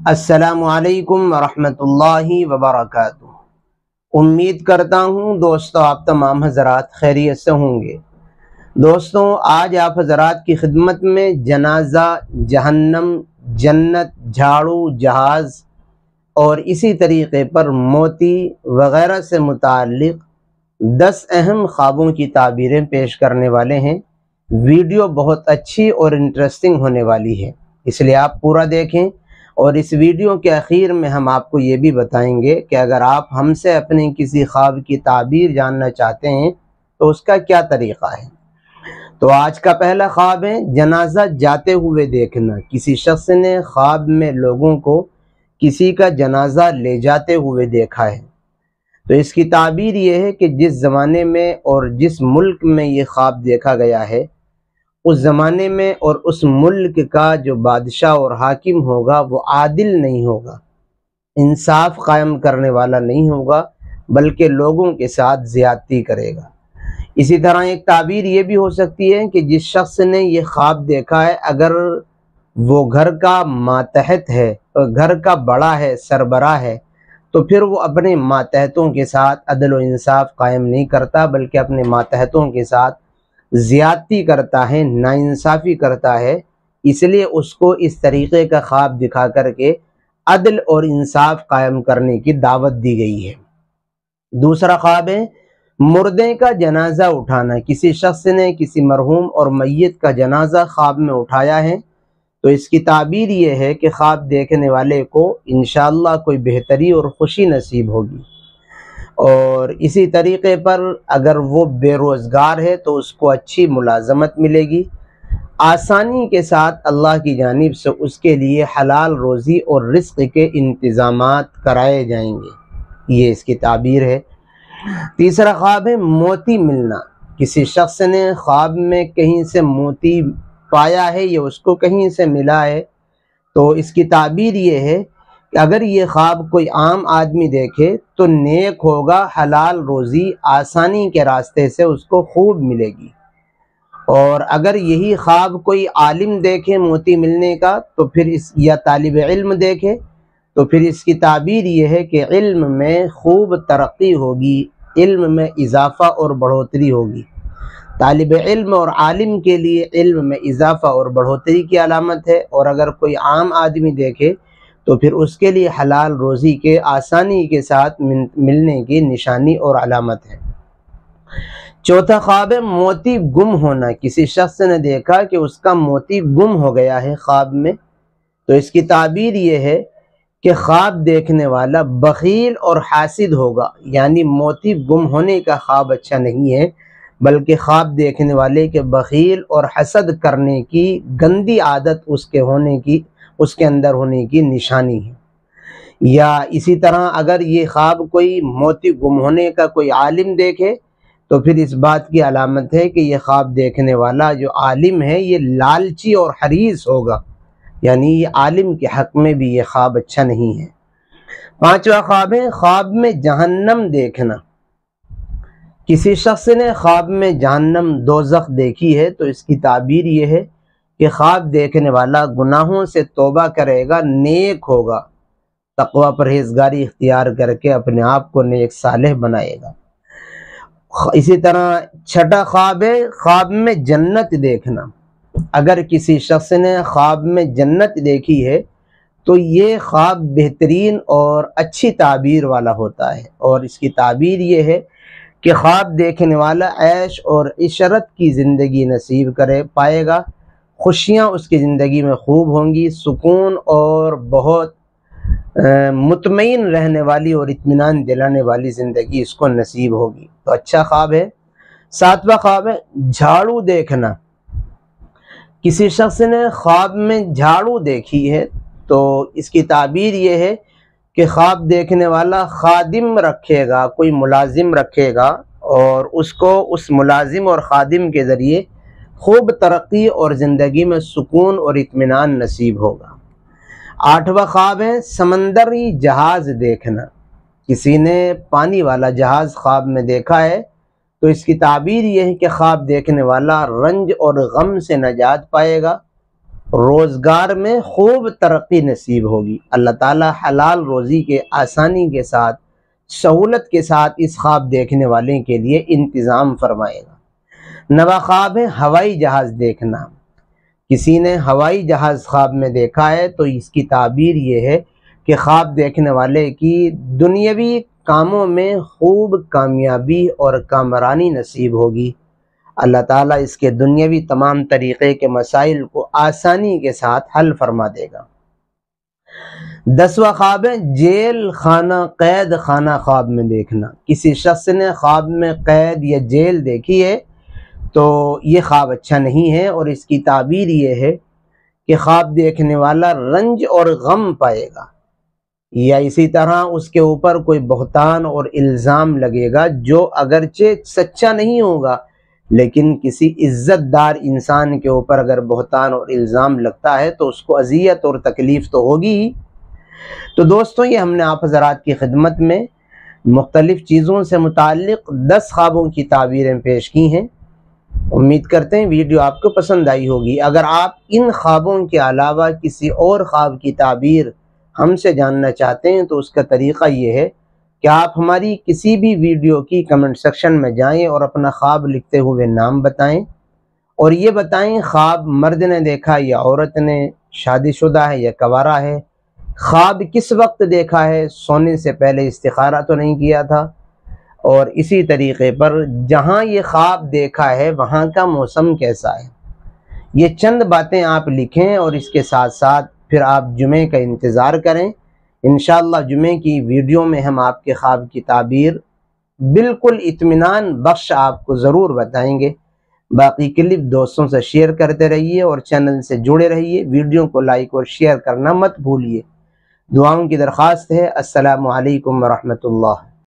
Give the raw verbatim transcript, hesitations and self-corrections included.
السلام علیکم ورحمۃ اللہ وبرکاتہ۔ امید کرتا ہوں دوستو آپ تمام حضرات خیریت سے ہوں گے۔ دوستوں آج آپ حضرات کی خدمت میں جنازہ، جہنم، جنت، جھاڑو، جہاز اور اسی طریقے پر موتی وغیرہ سے متعلق دس اہم خوابوں کی تعبیریں پیش کرنے والے ہیں۔ ویڈیو بہت اچھی اور انٹرسٹنگ ہونے والی ہے، اس لیے آپ پورا دیکھیں، اور اس ویڈیو کے اخیر میں ہم آپ کو یہ بھی بتائیں گے کہ اگر آپ ہم سے اپنے کسی خواب کی تعبیر جاننا چاہتے ہیں تو اس کا کیا طریقہ ہے۔ تو آج کا پہلا خواب ہے جنازہ جاتے ہوئے دیکھنا۔ کسی شخص نے خواب میں لوگوں کو کسی کا جنازہ لے جاتے ہوئے دیکھا ہے۔ تو اس کی تعبیر یہ ہے کہ جس زمانے میں اور جس ملک میں یہ خواب دیکھا گیا ہے، اس زمانے میں اور اس ملک کا جو بادشاہ اور حاکم ہوگا وہ عادل نہیں ہوگا، انصاف قائم کرنے والا نہیں ہوگا، بلکہ لوگوں کے ساتھ زیادتی کرے گا۔ اسی طرح ایک تعبیر یہ بھی ہو سکتی ہے کہ جس شخص نے یہ خواب دیکھا ہے، اگر وہ گھر کا ماتحت ہے، گھر کا بڑا ہے، سربراہ ہے، تو پھر وہ اپنے ماتحتوں کے ساتھ عدل و انصاف قائم نہیں کرتا، بلکہ اپنے ماتحتوں کے ساتھ زیادتی کرتا ہے، ناانصافی کرتا ہے۔ اس لیے اس کو اس طریقے کا خواب دکھا کر کے عدل اور انصاف قائم کرنے کی دعوت دی گئی ہے۔ دوسرا خواب ہے مردے کا جنازہ اٹھانا۔ کسی شخص نے کسی مرحوم اور میت کا جنازہ خواب میں اٹھایا ہے، تو اس کی تعبیر یہ ہے کہ خواب دیکھنے والے کو انشاءاللہ کوئی بہتری اور خوشی نصیب ہوگی، اور اسی طریقے پر اگر وہ بے روزگار ہے تو اس کو اچھی ملازمت ملے گی، آسانی کے ساتھ اللہ کی جانب سے اس کے لیے حلال روزی اور رزق کے انتظامات کرائے جائیں گے، یہ اس کی تعبیر ہے۔ تیسرا خواب ہے موتی ملنا۔ کسی شخص نے خواب میں کہیں سے موتی پایا ہے یا اس کو کہیں سے ملا ہے، تو اس کی تعبیر یہ ہے کہ اگر یہ خواب کوئی عام آدمی دیکھے تو نیک ہوگا، حلال روزی آسانی کے راستے سے اس کو خوب ملے گی، اور اگر یہی خواب کوئی عالم دیکھے موتی ملنے کا تو پھر اس یا طالب علم دیکھے تو پھر اس کی تعبیر یہ ہے کہ علم میں خوب ترقی ہوگی، علم میں اضافہ اور بڑھوتری ہوگی۔ طالب علم اور عالم کے لیے علم میں اضافہ اور بڑھوتری کی علامت ہے، اور اگر کوئی عام آدمی دیکھے تو پھر اس کے لیے حلال روزی کے آسانی کے ساتھ ملنے کی نشانی اور علامت ہے۔ چوتھا خواب ہے موتی گم ہونا۔ کسی شخص نے دیکھا کہ اس کا موتی گم ہو گیا ہے خواب میں، تو اس کی تعبیر یہ ہے کہ خواب دیکھنے والا بخیل اور حاسد ہوگا، یعنی موتی گم ہونے کا خواب اچھا نہیں ہے، بلکہ خواب دیکھنے والے کے بخیل اور حسد کرنے کی گندی عادت اس کے ہونے کی اس کے اندر ہونے کی نشانی ہے۔ یا اسی طرح اگر یہ خواب کوئی موتی گم ہونے کا کوئی عالم دیکھے تو پھر اس بات کی علامت ہے کہ یہ خواب دیکھنے والا جو عالم ہے یہ لالچی اور حریص ہوگا، یعنی یہ عالم کے حق میں بھی یہ خواب اچھا نہیں ہے۔ پانچواں خواب ہے خواب میں جہنم دیکھنا۔ کسی شخص نے خواب میں جہنم دوزخ دیکھی ہے تو اس کی تعبیر یہ ہے کہ خواب دیکھنے والا گناہوں سے توبہ کرے گا، نیک ہوگا، تقوی پرہیزگاری اختیار کر کے اپنے آپ کو نیک صالح بنائے گا۔ اسی طرح چھٹا خواب ہے خواب میں جنت دیکھنا۔ اگر کسی شخص نے خواب میں جنت دیکھی ہے تو یہ خواب بہترین اور اچھی تعبیر والا ہوتا ہے، اور اس کی تعبیر یہ ہے کہ خواب دیکھنے والا عیش اور عشرت کی زندگی نصیب کرے پائے گا، خوشیاں اس کی زندگی میں خوب ہوں گی، سکون اور بہت مطمئن رہنے والی اور اطمینان دلانے والی زندگی اس کو نصیب ہوگی، تو اچھا خواب ہے۔ ساتواں خواب ہے جھاڑو دیکھنا۔ کسی شخص نے خواب میں جھاڑو دیکھی ہے تو اس کی تعبیر یہ ہے کہ خواب دیکھنے والا خادم رکھے گا، کوئی ملازم رکھے گا، اور اس کو اس ملازم اور خادم کے ذریعے خوب ترقی اور زندگی میں سکون اور اطمینان نصیب ہوگا۔ آٹھواں خواب ہے سمندری جہاز دیکھنا۔ کسی نے پانی والا جہاز خواب میں دیکھا ہے تو اس کی تعبیر یہ ہے کہ خواب دیکھنے والا رنج اور غم سے نجات پائے گا، روزگار میں خوب ترقی نصیب ہوگی۔ اللہ تعالیٰ حلال روزی کے آسانی کے ساتھ سہولت کے ساتھ اس خواب دیکھنے والے کے لیے انتظام فرمائے گا۔ نواں خواب ہے ہوائی جہاز دیکھنا۔ کسی نے ہوائی جہاز خواب میں دیکھا ہے تو اس کی تعبیر یہ ہے کہ خواب دیکھنے والے کی دنیاوی کاموں میں خوب کامیابی اور کامرانی نصیب ہوگی۔ اللہ تعالیٰ اس کے دنیاوی تمام طریقے کے مسائل کو آسانی کے ساتھ حل فرما دے گا۔ دسواں خواب ہے جیل خانہ قید خانہ خواب میں دیکھنا۔ کسی شخص نے خواب میں قید یا جیل دیکھی ہے تو یہ خواب اچھا نہیں ہے، اور اس کی تعبیر یہ ہے کہ خواب دیکھنے والا رنج اور غم پائے گا، یا اسی طرح اس کے اوپر کوئی بہتان اور الزام لگے گا جو اگرچہ سچا نہیں ہوگا، لیکن کسی عزت دار انسان کے اوپر اگر بہتان اور الزام لگتا ہے تو اس کو اذیت اور تکلیف تو ہوگی ہی۔ تو دوستوں، یہ ہم نے آپ حضرات کی خدمت میں مختلف چیزوں سے متعلق دس خوابوں کی تعبیریں پیش کی ہیں۔ امید کرتے ہیں ویڈیو آپ کو پسند آئی ہوگی۔ اگر آپ ان خوابوں کے علاوہ کسی اور خواب کی تعبیر ہم سے جاننا چاہتے ہیں تو اس کا طریقہ یہ ہے کہ آپ ہماری کسی بھی ویڈیو کی کمنٹ سیکشن میں جائیں اور اپنا خواب لکھتے ہوئے نام بتائیں، اور یہ بتائیں خواب مرد نے دیکھا یا عورت نے، شادی شدہ ہے یا کنوارا ہے، خواب کس وقت دیکھا ہے، سونے سے پہلے استخارہ تو نہیں کیا تھا، اور اسی طریقے پر جہاں یہ خواب دیکھا ہے وہاں کا موسم کیسا ہے۔ یہ چند باتیں آپ لکھیں، اور اس کے ساتھ ساتھ پھر آپ جمعے کا انتظار کریں۔ انشاءاللہ جمعے کی ویڈیو میں ہم آپ کے خواب کی تعبیر بالکل اطمینان بخش آپ کو ضرور بتائیں گے۔ باقی کلپ دوستوں سے شیئر کرتے رہیے اور چینل سے جڑے رہیے۔ ویڈیو کو لائک اور شیئر کرنا مت بھولیے۔ دعاؤں کی درخواست ہے۔ السلام علیکم ورحمۃ اللہ۔